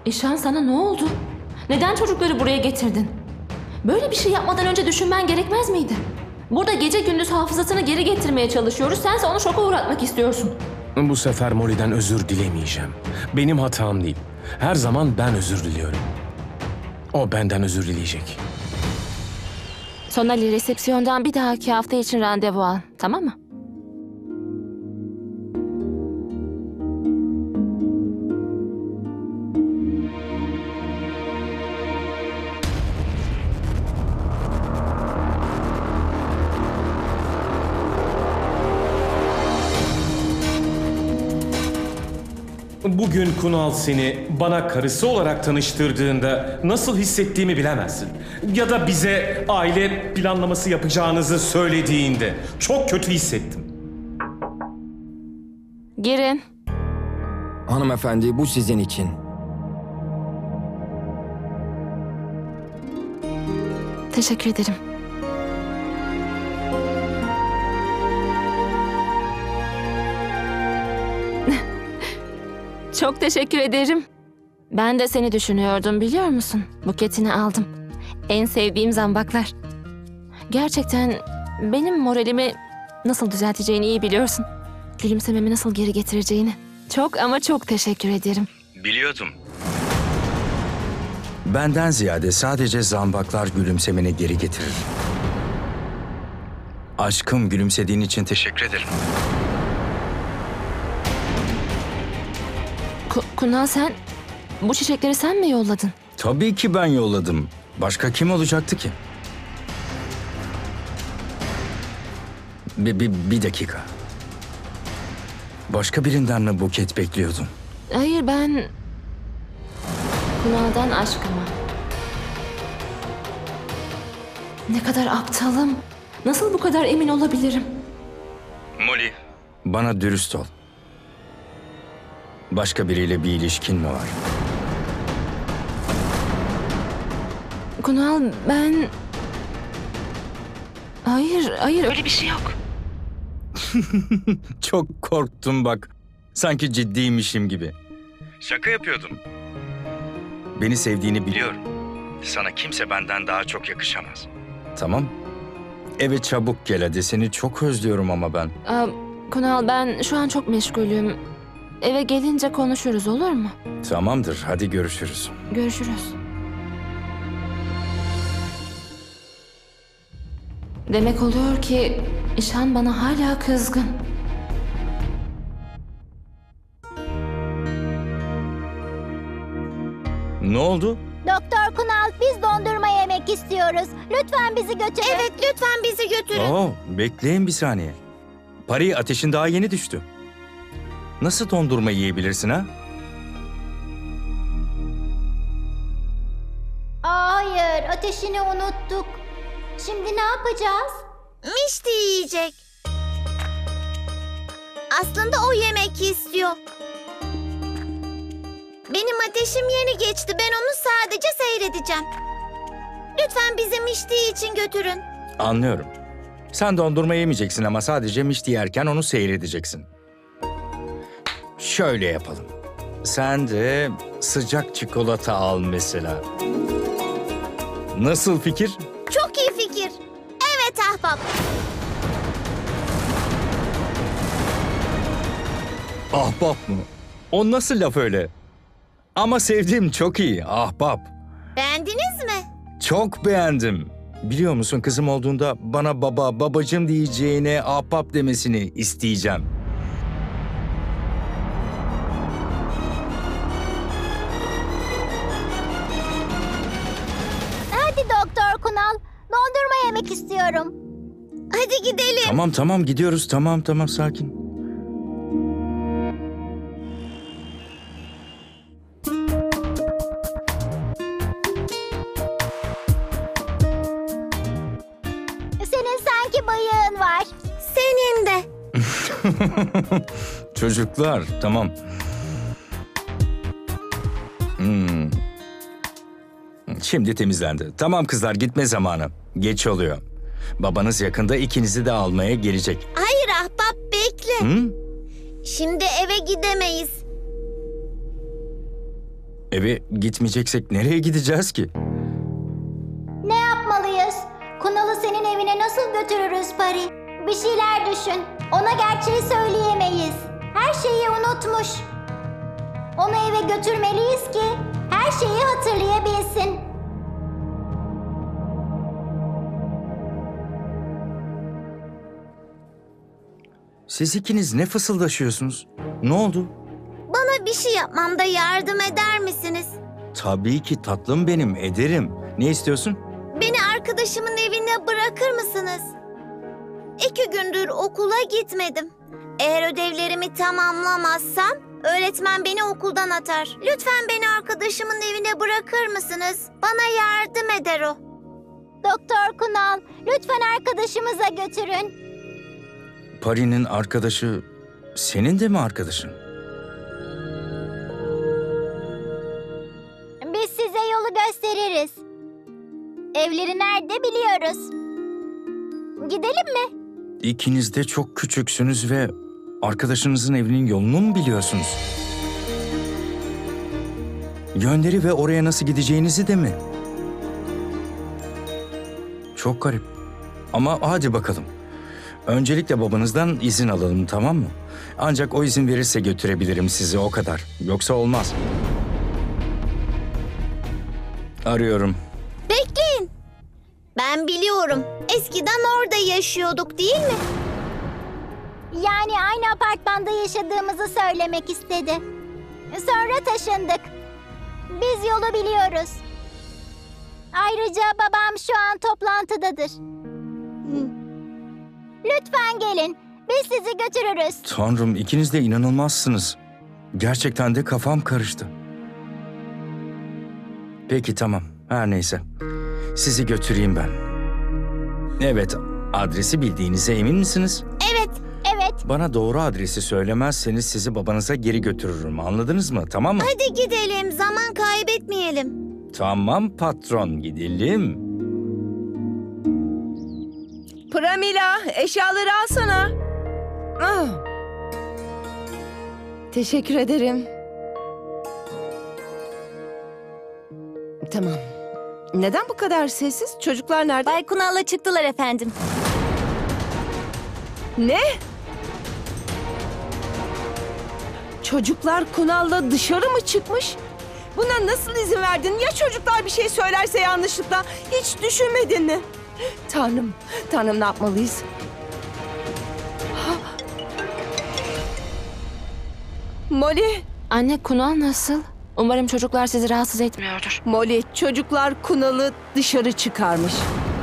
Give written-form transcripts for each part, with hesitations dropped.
İşan, sana ne oldu? Neden çocukları buraya getirdin? Böyle bir şey yapmadan önce düşünmen gerekmez miydi? Burada gece gündüz hafızasını geri getirmeye çalışıyoruz. Sense onu şoka uğratmak istiyorsun. Bu sefer Molly'den özür dilemeyeceğim. Benim hatam değil. Her zaman ben özür diliyorum. O benden özür dileyecek. Sonali, resepsiyondan bir dahaki hafta için randevu al. Tamam mı? Bugün Kunal seni bana karısı olarak tanıştırdığında nasıl hissettiğimi bilemezsin. Ya da bize aile planlaması yapacağınızı söylediğinde çok kötü hissettim. Girin. Hanımefendi, bu sizin için. Teşekkür ederim. Çok teşekkür ederim. Ben de seni düşünüyordum, biliyor musun? Buketini aldım. En sevdiğim zambaklar. Gerçekten benim moralimi nasıl düzelteceğini iyi biliyorsun. Gülümsememi nasıl geri getireceğini. Çok ama çok teşekkür ederim. Biliyordum. Benden ziyade sadece zambaklar gülümsemeni geri getirir. Aşkım, gülümsediğin için teşekkür ederim. Kunal, sen bu çiçekleri sen mi yolladın? Tabii ki ben yolladım. Başka kim olacaktı ki? Bir dakika. Başka birinden mi buket bekliyordun? Hayır, ben Kunal'dan aşkıma. Ne kadar aptalım. Nasıl bu kadar emin olabilirim? Molly, bana dürüst ol. Başka biriyle bir ilişkin mi var? Kunal, ben... Hayır öyle bir şey yok. Çok korktum bak. Sanki ciddiymişim gibi. Şaka yapıyordum. Beni sevdiğini biliyorum. Sana kimse benden daha çok yakışamaz. Tamam. Eve çabuk gel hadi. Seni çok özlüyorum ama ben. Kunal, ben şu an çok meşgulüm. Eve gelince konuşuruz, olur mu? Tamamdır. Hadi görüşürüz. Görüşürüz. Demek oluyor ki İşan bana hala kızgın. Ne oldu? Doktor Kunal, biz dondurma yemek istiyoruz. Lütfen bizi götürün. Evet, lütfen bizi götürün. Oo, bekleyin bir saniye. Pari, ateşin daha yeni düştü. Nasıl dondurma yiyebilirsin ha? Hayır, ateşini unuttuk. Şimdi ne yapacağız? Mişti yiyecek. Aslında o yemek istiyor. Benim ateşim yeni geçti. Ben onu sadece seyredeceğim. Lütfen bizi Mişti için götürün. Anlıyorum. Sen dondurma yemeyeceksin ama sadece mişti yerken onu seyredeceksin. Şöyle yapalım. Sen de sıcak çikolata al mesela. Nasıl fikir? Çok iyi fikir. Evet ahbap. Ahbap mı? O nasıl laf öyle? Ama sevdiğim çok iyi, ahbap. Beğendiniz mi? Çok beğendim. Biliyor musun, kızım olduğunda bana baba, babacığım diyeceğine ahbap demesini isteyeceğim. Hadi Doktor Kunal, dondurma yemek istiyorum. Hadi gidelim. Tamam gidiyoruz, tamam sakin. Senin sanki bıyığın var. Senin de. Çocuklar, tamam. Şimdi temizlendi. Tamam kızlar, gitme zamanı. Geç oluyor. Babanız yakında ikinizi de almaya gelecek. Hayır ahbap, bekle. Hı? Şimdi eve gidemeyiz. Eve gitmeyeceksek nereye gideceğiz ki? Ne yapmalıyız? Kunal'ı senin evine nasıl götürürüz Pari? Bir şeyler düşün. Ona gerçeği söyleyemeyiz. Her şeyi unutmuş. Onu eve götürmeliyiz ki her şeyi hatırlayabilsin. Siz ikiniz ne fısıldaşıyorsunuz? Ne oldu? Bana bir şey yapmamda yardım eder misiniz? Tabii ki tatlım benim, ederim. Ne istiyorsun? Beni arkadaşımın evine bırakır mısınız? 2 gündür okula gitmedim. Eğer ödevlerimi tamamlamazsam öğretmen beni okuldan atar. Lütfen beni arkadaşımın evine bırakır mısınız? Bana yardım eder o. Doktor Kunal, lütfen arkadaşımıza götürün. Pari'nin arkadaşı senin de mi arkadaşın? Biz size yolu gösteririz. Evleri nerede biliyoruz. Gidelim mi? İkiniz de çok küçüksünüz ve arkadaşınızın evinin yolunu mu biliyorsunuz? Yönleri ve oraya nasıl gideceğinizi de mi? Çok garip. Ama hadi bakalım. Öncelikle babanızdan izin alalım, tamam mı? Ancak o izin verirse götürebilirim sizi, o kadar. Yoksa olmaz. Arıyorum. Bekleyin. Ben biliyorum. Eskiden orada yaşıyorduk değil mi? Yani aynı apartmanda yaşadığımızı söylemek istedi. Sonra taşındık. Biz yolu biliyoruz. Ayrıca babam şu an toplantıdadır. Lütfen gelin. Biz sizi götürürüz. Tanrım, ikiniz de inanılmazsınız. Gerçekten de kafam karıştı. Peki tamam, her neyse. Sizi götüreyim ben. Evet, adresi bildiğinize emin misiniz? Evet. Evet. Bana doğru adresi söylemezseniz sizi babanıza geri götürürüm. Anladınız mı? Tamam mı? Hadi gidelim. Zaman kaybetmeyelim. Tamam patron, gidelim. Pramila, eşyaları alsana. Ah. Teşekkür ederim. Tamam. Neden bu kadar sessiz? Çocuklar nerede? Bay Kunal'la çıktılar efendim. Ne? Çocuklar Kunal'la dışarı mı çıkmış? Buna nasıl izin verdin? Ya çocuklar bir şey söylerse yanlışlıkla? Hiç düşünmedin mi? Tanrım, Tanrım ne yapmalıyız? Molly, Anne, Kunal nasıl? Umarım çocuklar sizi rahatsız etmiyordur. Molly, çocuklar Kunal'ı dışarı çıkarmış.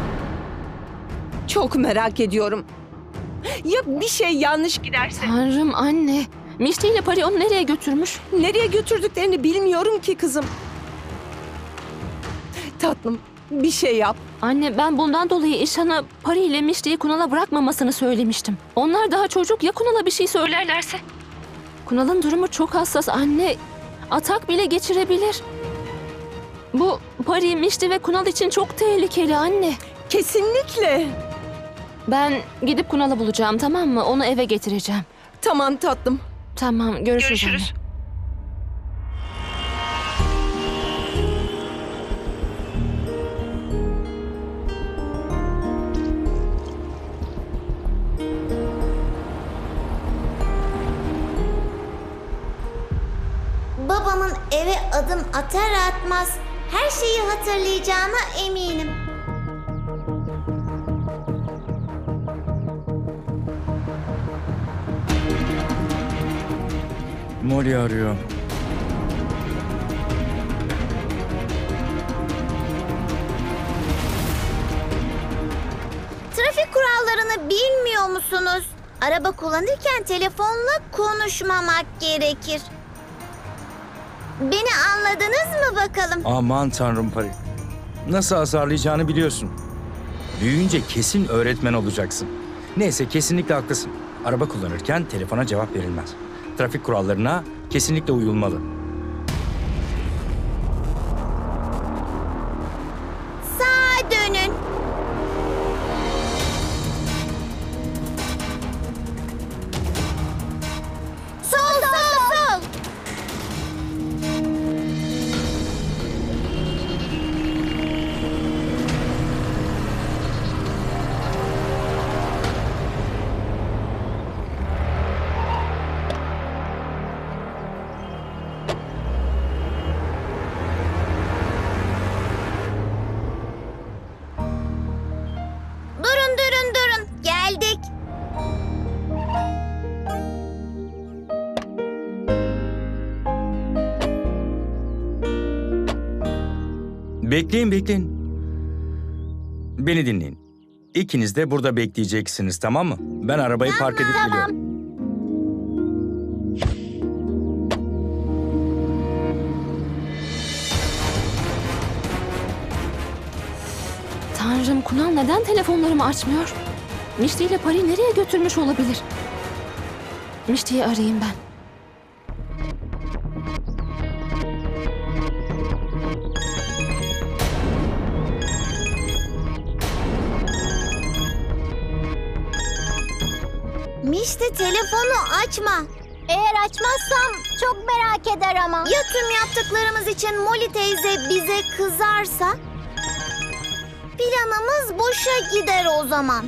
Çok merak ediyorum. Ya bir şey yanlış giderse? Tanrım anne. Mişti ile Pari onu nereye götürmüş? Nereye götürdüklerini bilmiyorum ki kızım. Tatlım, bir şey yap. Anne, ben bundan dolayı İşhan'a Pari ile Mişti'yi Kunal'a bırakmamasını söylemiştim. Onlar daha çocuk, ya Kunal'a bir şey söylerlerse? Kunal'ın durumu çok hassas anne. Atak bile geçirebilir. Bu Pari, Mişti ve Kunal için çok tehlikeli anne. Kesinlikle. Ben gidip Kunal'ı bulacağım, tamam mı? Onu eve getireceğim. Tamam tatlım. Tamam, görüşürüz. Anne. Babamın eve adım atar atmaz her şeyi hatırlayacağına eminim. Molly arıyor. Trafik kurallarını bilmiyor musunuz? Araba kullanırken telefonla konuşmamak gerekir. Beni anladınız mı bakalım? Aman tanrım Pari. Nasıl azarlayacağını biliyorsun. Büyüyünce kesin öğretmen olacaksın. Neyse, kesinlikle haklısın. Araba kullanırken telefona cevap verilmez. Trafik kurallarına kesinlikle uyulmalı. Sağa dönün. Sol, sol, sol. Bekleyin, bekleyin. Beni dinleyin. İkiniz de burada bekleyeceksiniz, tamam mı? Ben arabayı park edip geliyorum. Tanrım, Kunal neden telefonlarımı açmıyor? Mişti ile Pari'yi nereye götürmüş olabilir? Mişti'yi arayayım ben. Mişti, telefonu açma. Eğer açmazsam çok merak eder ama. Ya tüm yaptıklarımız için Molly teyze bize kızarsa? Planımız boşa gider o zaman.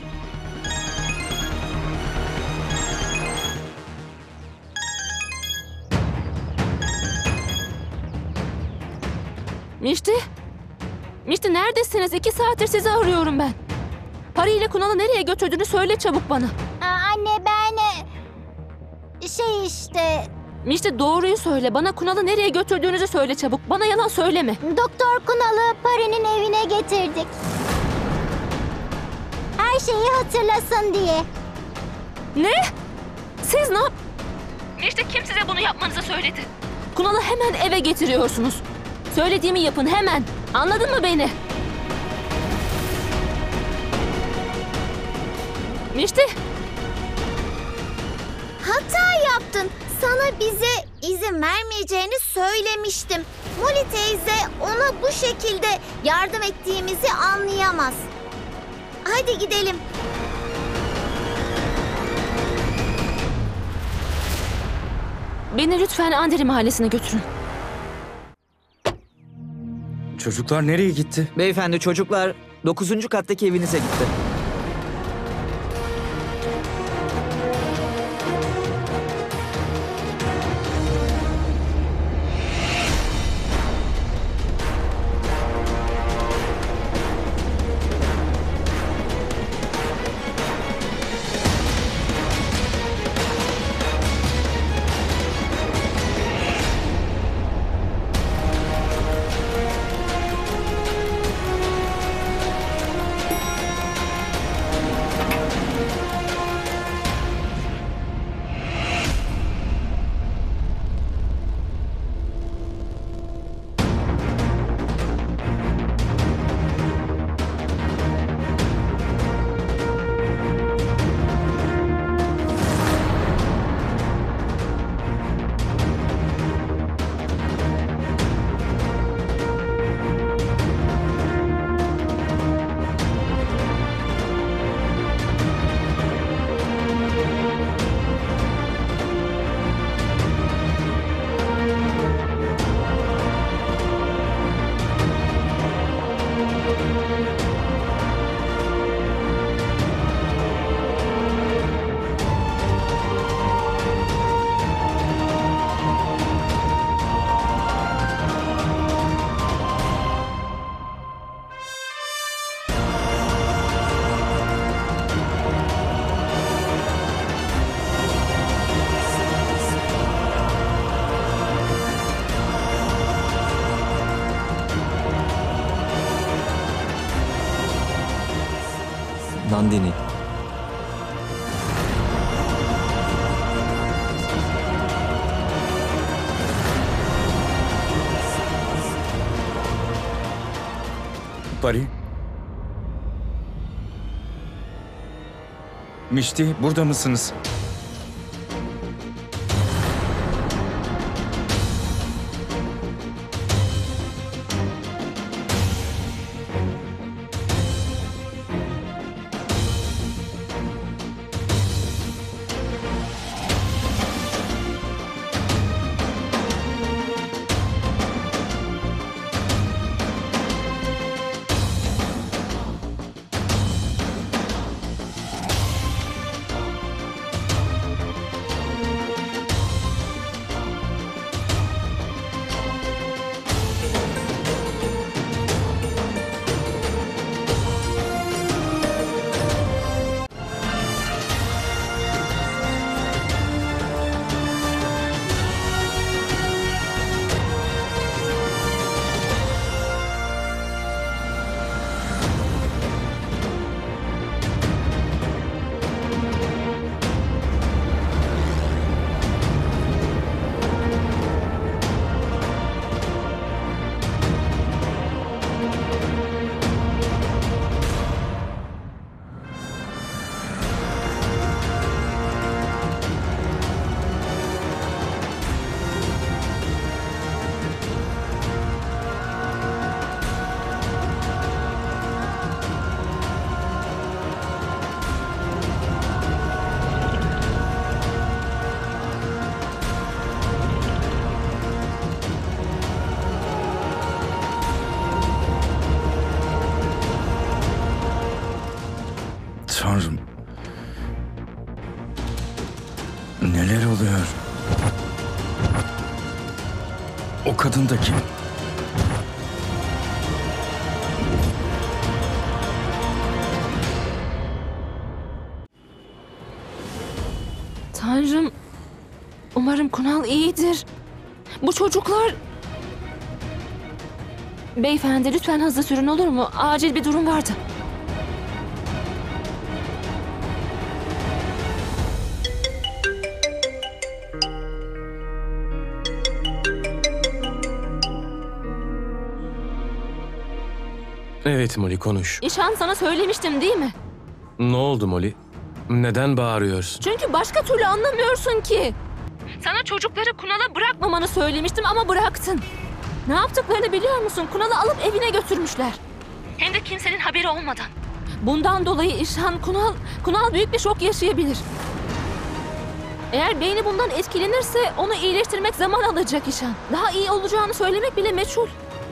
Mişti? Mişti neredesiniz? 2 saattir sizi arıyorum ben. Pari ile Kunal'ı nereye götürdüğünü söyle çabuk bana. Anne ben... Şey işte... Mişti doğruyu söyle. Bana Kunal'ı nereye götürdüğünüzü söyle çabuk. Bana yalan söyleme. Doktor Kunal'ı Pari'nin evine getirdik. Her şeyi hatırlasın diye. Ne? Siz ne yap... Mişti kim size bunu yapmanızı söyledi? Kunal'ı hemen eve getiriyorsunuz. Söylediğimi yapın hemen. Anladın mı beni? Mişti. Hata yaptın. Sana bize izin vermeyeceğini söylemiştim. Molly teyze ona bu şekilde yardım ettiğimizi anlayamaz. Hadi gidelim. Beni lütfen Anderi mahallesine götürün. Çocuklar nereye gitti? Beyefendi, çocuklar 9. kattaki evinize gitti. Nandini. Pari. Mişti, burada mısınız? Tanrım. Neler oluyor? O kadın da kim? Tanrım. Umarım Kunal iyidir. Bu çocuklar... Beyefendi lütfen hızlı sürün olur mu? Acil bir durum vardı. Evet Molly, konuş. İşan, sana söylemiştim değil mi? Ne oldu Molly? Neden bağırıyorsun? Çünkü başka türlü anlamıyorsun ki. Sana çocukları Kunal'a bırakmamanı söylemiştim ama bıraktın. Ne yaptıklarını biliyor musun? Kunal'ı alıp evine götürmüşler. Hem de kimsenin haberi olmadan. Bundan dolayı İşan, Kunal büyük bir şok yaşayabilir. Eğer beyni bundan etkilenirse onu iyileştirmek zaman alacak İşan. Daha iyi olacağını söylemek bile meçhul.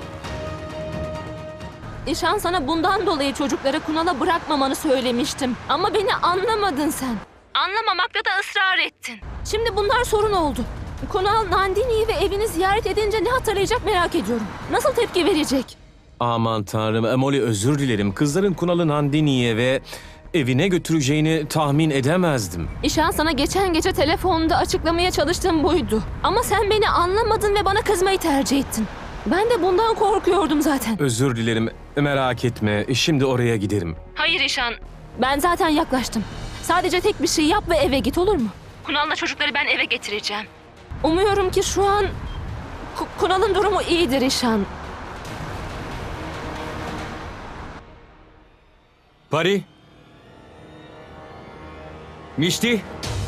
İşan, sana bundan dolayı çocukları Kunal'a bırakmamanı söylemiştim. Ama beni anlamadın sen. Anlamamakta da ısrar ettin. Şimdi bunlar sorun oldu. Kunal, Nandini'yi ve evini ziyaret edince ne hatırlayacak merak ediyorum. Nasıl tepki verecek? Aman tanrım, Molly özür dilerim. Kızların Kunal'ı Nandini'ye ve evine götüreceğini tahmin edemezdim. İşan, sana geçen gece telefonda açıklamaya çalıştığım buydu. Ama sen beni anlamadın ve bana kızmayı tercih ettin. Ben de bundan korkuyordum zaten. Özür dilerim, merak etme. Şimdi oraya giderim. Hayır İşan, ben zaten yaklaştım. Sadece tek bir şey yap ve eve git, olur mu? Kunal'la çocukları ben eve getireceğim. Umuyorum ki şu an Kunal'ın durumu iyidir İşan. Pari? Mişti?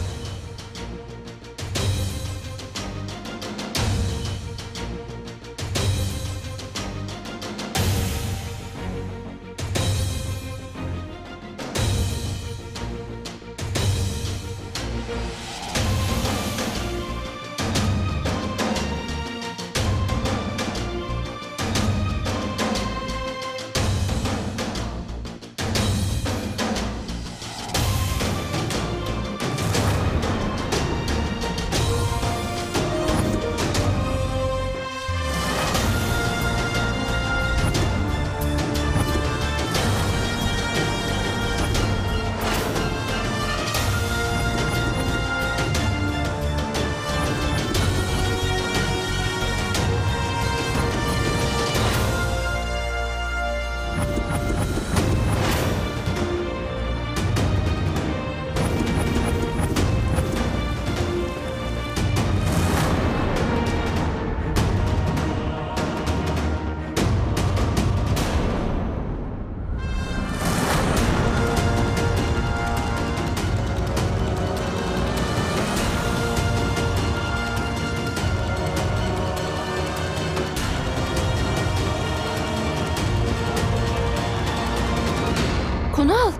Kunal,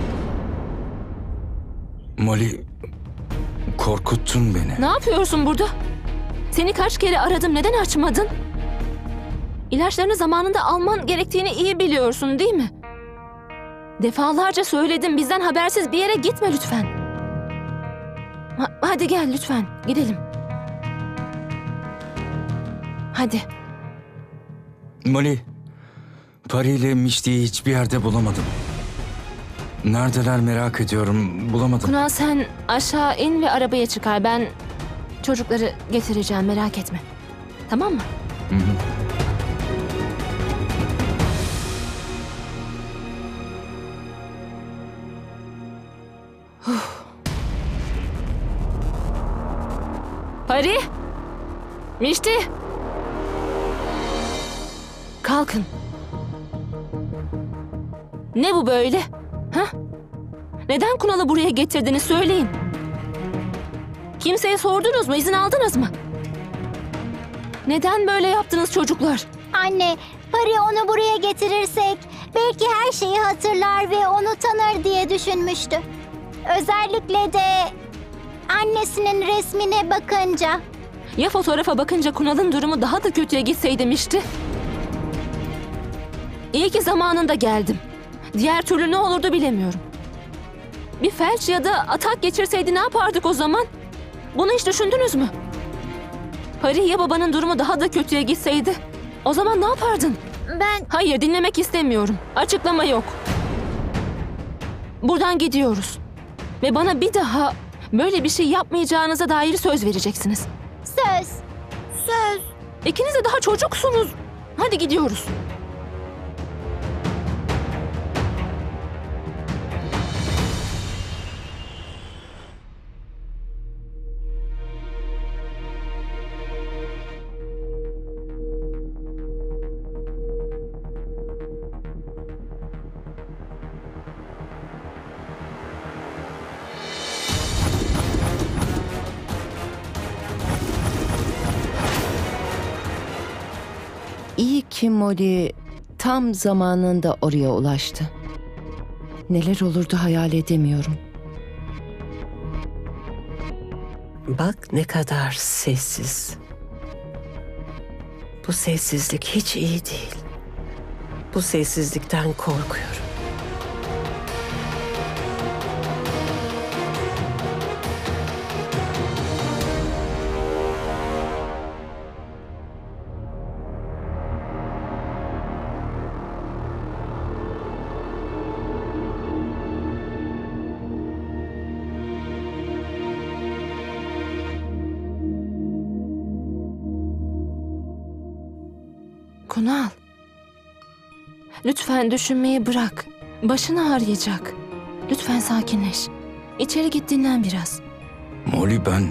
Molly, korkuttun beni. ne yapıyorsun burada? Seni kaç kere aradım, neden açmadın? İlaçlarını zamanında alman gerektiğini iyi biliyorsun değil mi? Defalarca söyledim, bizden habersiz bir yere gitme lütfen. Hadi gel lütfen, gidelim. Hadi. Molly, Pari ile Mişti'yi hiçbir yerde bulamadım. Neredeler merak ediyorum. Bulamadım. Kunal, sen aşağı in ve arabaya çıkar. Ben çocukları getireceğim, merak etme. Tamam mı? Hı hı. Pari! Mişti! Kalkın. Ne bu böyle? Ha? Neden Kunal'ı buraya getirdiniz söyleyin. Kimseye sordunuz mu? İzin aldınız mı? Neden böyle yaptınız çocuklar? Anne, Pari onu buraya getirirsek belki her şeyi hatırlar ve onu tanır diye düşünmüştü. Özellikle de annesinin resmine bakınca. Ya fotoğrafa bakınca Kunal'ın durumu daha da kötüye gitseydi demişti. İyi ki zamanında geldim. Diğer türlü ne olurdu bilemiyorum. bir felç ya da atak geçirseydi ne yapardık o zaman? Bunu hiç düşündünüz mü? Pari ya babanın durumu daha da kötüye gitseydi? O zaman ne yapardın? Ben Hayır, dinlemek istemiyorum. Açıklama yok. Buradan gidiyoruz. Ve bana bir daha böyle bir şey yapmayacağınıza dair söz vereceksiniz. Söz. İkiniz de daha çocuksunuz. Hadi gidiyoruz. İyi ki Molly tam zamanında oraya ulaştı. Neler olurdu hayal edemiyorum. Bak ne kadar sessiz. Bu sessizlik hiç iyi değil. Bu sessizlikten korkuyorum. Kunal. Lütfen düşünmeyi bırak. Başın ağrıyacak. Lütfen sakinleş. İçeri git, dinlen biraz. Molly, ben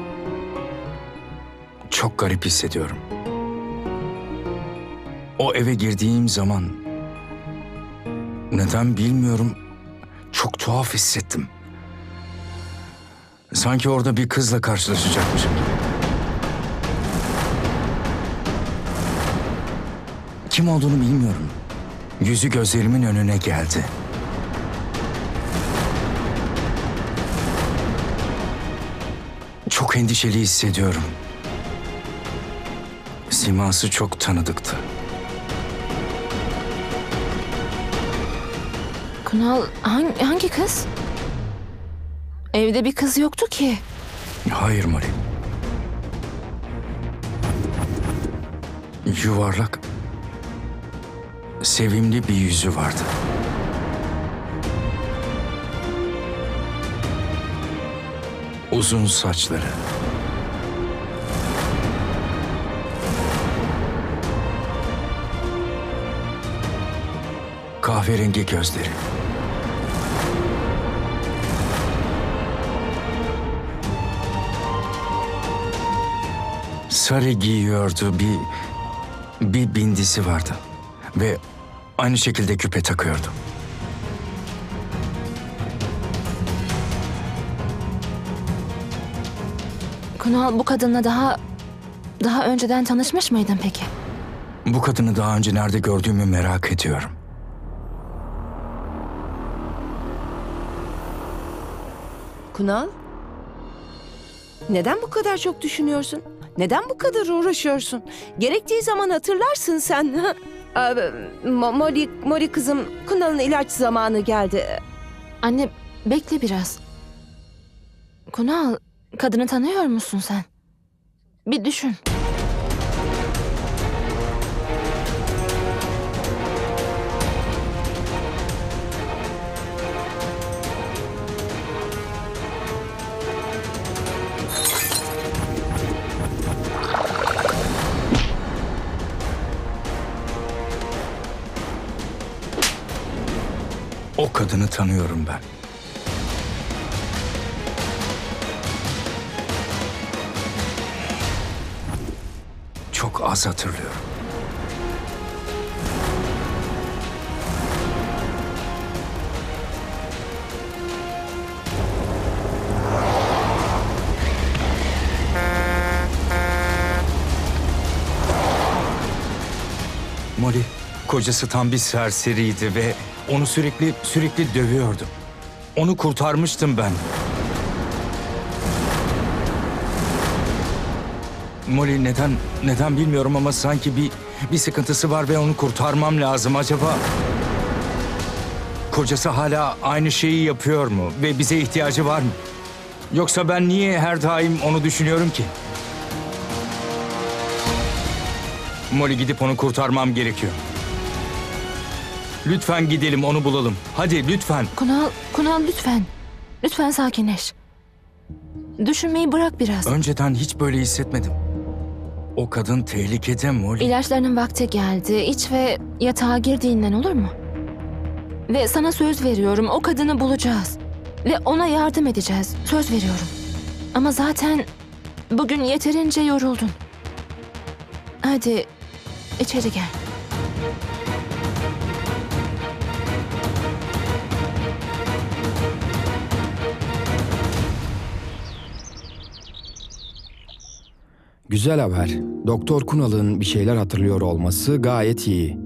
çok garip hissediyorum. O eve girdiğim zaman neden bilmiyorum çok tuhaf hissettim. Sanki orada bir kızla karşılaşacakmışım gibi. Kim olduğunu bilmiyorum. Yüzü gözlerimin önüne geldi. Çok endişeli hissediyorum. Siması çok tanıdıktı. Kunal, hangi kız? Evde bir kız yoktu ki. Hayır Molly. Yuvarlak, sevimli bir yüzü vardı. Uzun saçları. Kahverengi gözleri. Sarı giyiyordu, bir bindisi vardı ve aynı şekilde küpe takıyordu. Kunal, bu kadınla daha önceden tanışmış mıydın peki? Bu kadını daha önce nerede gördüğümü merak ediyorum. Kunal? Neden bu kadar çok düşünüyorsun? Neden bu kadar uğraşıyorsun? Gerektiği zaman hatırlarsın sen. Molly kızım, Kunal'ın ilaç zamanı geldi. Anne, bekle biraz. Kunal, kadını tanıyor musun sen? Bir düşün. O kadını tanıyorum ben. Çok az hatırlıyorum. Molly, kocası tam bir serseriydi ve onu sürekli dövüyordu. Onu kurtarmıştım ben. Molly neden bilmiyorum ama sanki bir sıkıntısı var ve onu kurtarmam lazım. Acaba kocası hala aynı şeyi yapıyor mu ve bize ihtiyacı var mı? Yoksa ben niye her daim onu düşünüyorum ki? Molly, gidip onu kurtarmam gerekiyor. Lütfen gidelim, onu bulalım. Hadi lütfen. Kunal lütfen. Lütfen sakinleş. Düşünmeyi bırak biraz. Önceden hiç böyle hissetmedim. O kadın tehlikede Molly. İlaçlarının vakti geldi. İç ve yatağa gir dinlen, olur mu? Ve sana söz veriyorum, o kadını bulacağız. Ve ona yardım edeceğiz. Söz veriyorum. Ama zaten bugün yeterince yoruldun. Hadi içeri gel. Güzel haber. Doktor Kunal'ın bir şeyler hatırlıyor olması gayet iyi.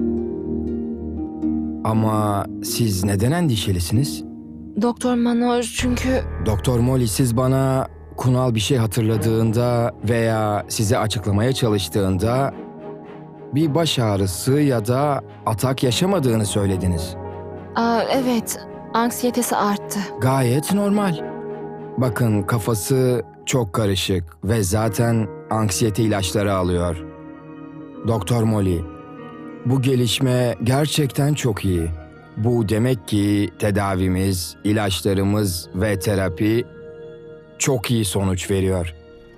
Ama siz neden endişelisiniz? Doktor Manoj çünkü... Doktor Molly, siz bana Kunal bir şey hatırladığında veya size açıklamaya çalıştığında bir baş ağrısı ya da atak yaşamadığını söylediniz. Evet, anksiyetesi arttı. Gayet normal. Bakın, kafası çok karışık ve zaten anksiyete ilaçları alıyor. Doktor Molly, bu gelişme gerçekten çok iyi. Bu demek ki tedavimiz, ilaçlarımız ve terapi çok iyi sonuç veriyor.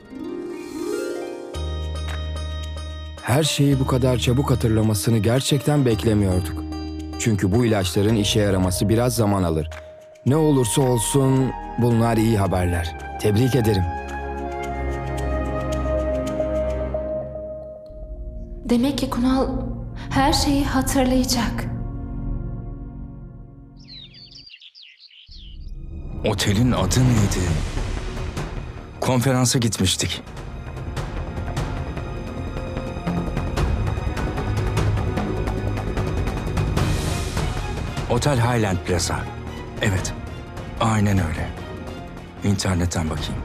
Her şeyi bu kadar çabuk hatırlamasını gerçekten beklemiyorduk. Çünkü bu ilaçların işe yaraması biraz zaman alır. Ne olursa olsun bunlar iyi haberler. Tebrik ederim. Demek ki Kunal her şeyi hatırlayacak. Otelin adı neydi? Konferansa gitmiştik. Otel Highland Plaza. Evet, aynen öyle. İnternetten bakayım.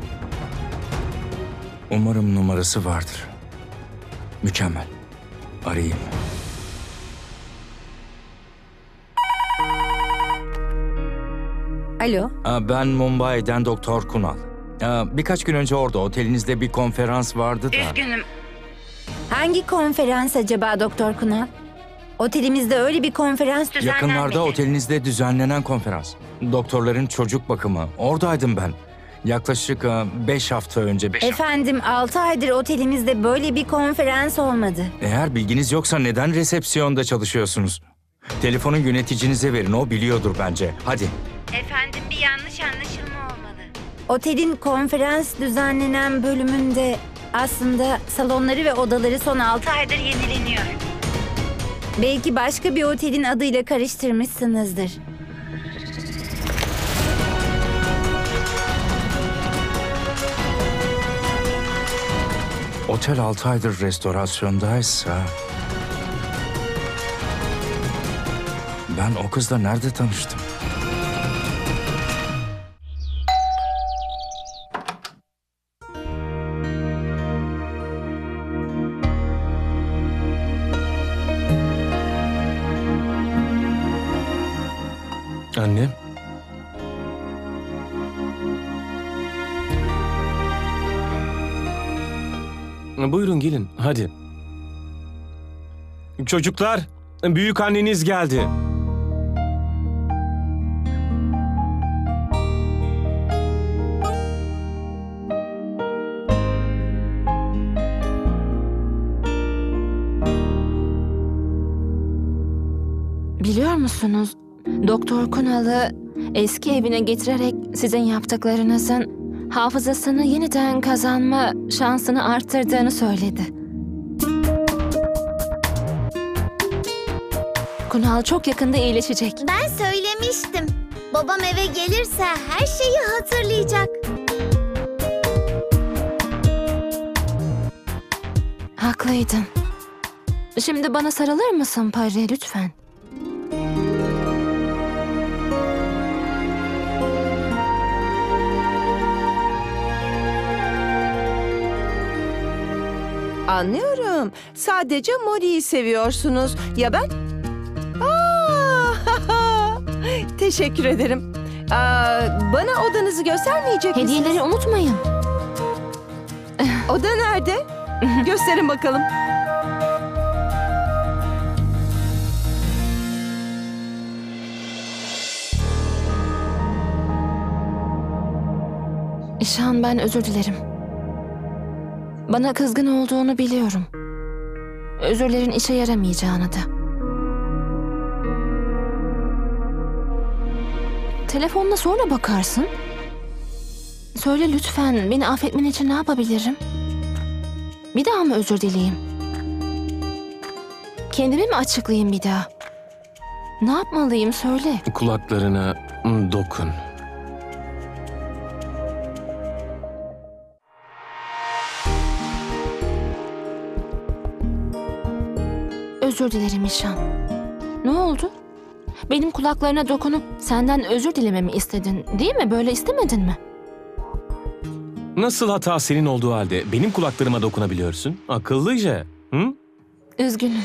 Umarım numarası vardır. Mükemmel. Arayayım. Alo. Ben Mumbai'den Doktor Kunal. Birkaç gün önce orada otelinizde bir konferans vardı da. Üzgünüm. Hangi konferans acaba Doktor Kunal? Otelimizde öyle bir konferans düzenlenmedi. Yakınlarda otelinizde düzenlenen konferans. Doktorların çocuk bakımı. Oradaydım ben. Yaklaşık 5 hafta önce. Efendim, 6 aydır otelimizde böyle bir konferans olmadı. Eğer bilginiz yoksa neden resepsiyonda çalışıyorsunuz? Telefonu yöneticinize verin, o biliyordur bence. Hadi. Efendim, bir yanlış anlaşılma olmalı. Otelin konferans düzenlenen bölümünde aslında salonları ve odaları son 6 aydır yenileniyor. Belki başka bir otelin adıyla karıştırmışsınızdır. Otel 6 aydır restorasyondaysa... Ben o kızla nerede tanıştım? Anne. Buyurun gelin, hadi. Çocuklar, büyük anneniz geldi. Biliyor musunuz? Doktor Kunal'ı eski evine getirerek sizin yaptıklarınızın hafızasını yeniden kazanma şansını arttırdığını söyledi. Kunal çok yakında iyileşecek. Ben söylemiştim. Babam eve gelirse her şeyi hatırlayacak. Haklıydın. Şimdi bana sarılır mısın Pari lütfen? Anlıyorum. Sadece Molly'yi seviyorsunuz. Ya ben? teşekkür ederim. Bana odanızı göstermeyecek misiniz? Hediyeleri unutmayın. Oda nerede? Gösterin bakalım. İşan, ben özür dilerim. Bana kızgın olduğunu biliyorum. Özürlerin işe yaramayacağını da. Telefonuna sonra bakarsın. Söyle lütfen, beni affetmen için ne yapabilirim? Bir daha mı özür dileyeyim? Kendimi mi açıklayayım bir daha? Ne yapmalıyım söyle. Kulaklarına dokun. Özür dilerim İşan. Ne oldu? Benim kulaklarına dokunup senden özür dilememi istedin, değil mi? Böyle istemedin mi? Nasıl hata senin olduğu halde benim kulaklarıma dokunabiliyorsun? Akıllıca. Hı? Üzgünüm.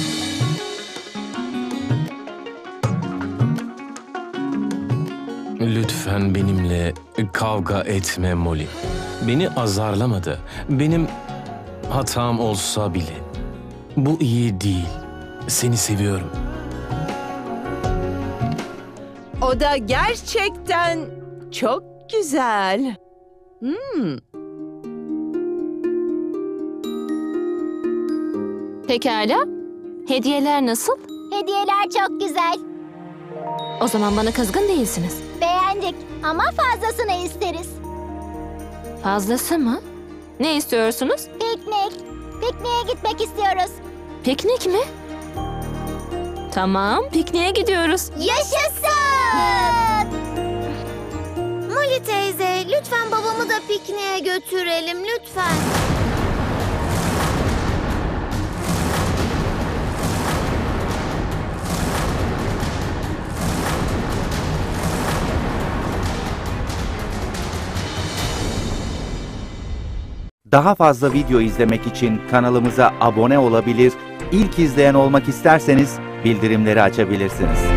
Lütfen benimle kavga etme Molly. Beni azarlamadı. Benim hatam olsa bile. Bu iyi değil. Seni seviyorum. O da gerçekten çok güzel. Pekala. Hediyeler nasıl? Hediyeler çok güzel. O zaman bana kızgın değilsiniz. Beğendik ama fazlasını isteriz. Fazlası mı? Ne istiyorsunuz? Piknik. Pikniğe gitmek istiyoruz. Piknik mi? Tamam, pikniğe gidiyoruz. Yaşasın! Molly teyze, lütfen babamı da pikniğe götürelim lütfen. Daha fazla video izlemek için kanalımıza abone olabilir, ilk izleyen olmak isterseniz bildirimleri açabilirsiniz.